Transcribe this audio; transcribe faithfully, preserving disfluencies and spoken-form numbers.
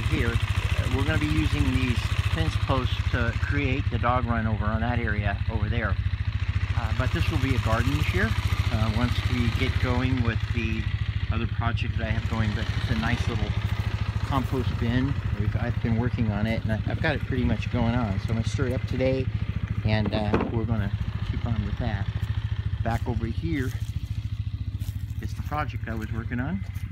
here. Uh, we're going to be using these fence posts to create the dog run over on that area over there. Uh, but this will be a garden this year uh, once we get going with the other project that I have going. But it's a nice little compost bin. We've, I've been working on it, and I, I've got it pretty much going on. So I'm going to stir it up today, and uh, we're going to keep on with that. Back over here is the project I was working on.